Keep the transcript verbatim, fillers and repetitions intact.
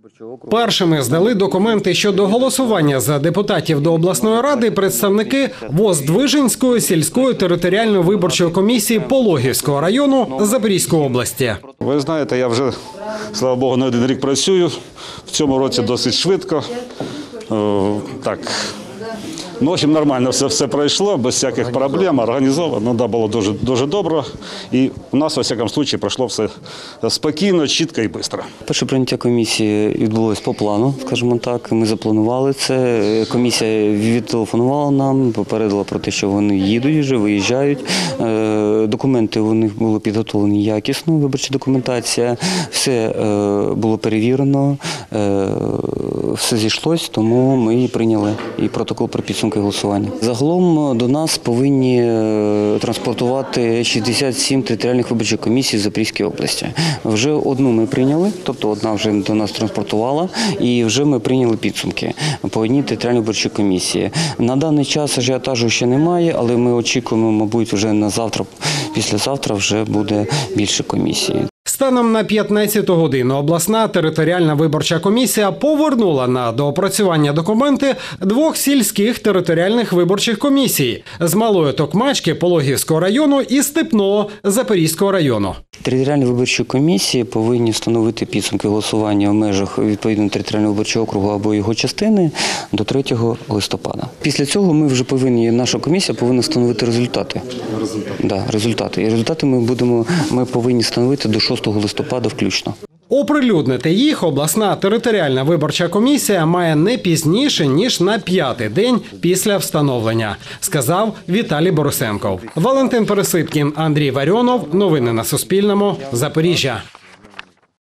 Першими здали документи щодо голосування за депутатів до обласної ради представники Воздвиженської сільської територіальної виборчої комісії Пологівського району Запорізької області. Ви знаєте, я вже, слава Богу, не один рік працюю. В цьому році досить швидко. О, так. Ну, в общем, нормально все, все пройшло, без всяких проблем, організовано, да, було дуже, дуже добре. І у нас, у всякому випадку, пройшло все спокійно, чітко і швидко. Перше прийняття комісії відбулось по плану, скажімо так. Ми запланували це. Комісія відтелефонувала нам, попередила про те, що вони їдуть вже, виїжджають. Документи у них були підготовлені якісно, виборча документація. Все було перевірено, все зійшлось, тому ми і прийняли і протокол про підсумки голосування. Загалом до нас повинні транспортувати шістдесят сім територіальних виборчих комісій в Запорізькій області. Вже одну ми прийняли, тобто одна вже до нас транспортувала, і вже ми прийняли підсумки по одній територіальній виборчій комісії. На даний час ажіотажу ще немає, але ми очікуємо, мабуть, вже на завтра, післязавтра вже буде більше комісій. Станом на п'ятнадцяту годину обласна територіальна виборча комісія повернула на доопрацювання документи двох сільських територіальних виборчих комісій з Малої Токмачки Пологівського району і Степного Запорізького району. Територіальні виборчі комісії повинні встановити підсумки голосування в межах відповідного територіального виборчого округу або його частини до третього листопада. Після цього ми вже повинні, наша комісія повинна встановити результати. Результати. Да, результати. І результати ми будемо, ми повинні встановити до шостого листопада включно. Оприлюднити їх обласна територіальна виборча комісія має не пізніше, ніж на п'ятий день після встановлення, сказав Віталій Борисенков. Валентин Пересипкін, Андрій Варіонов. Новини на Суспільному. Запоріжжя.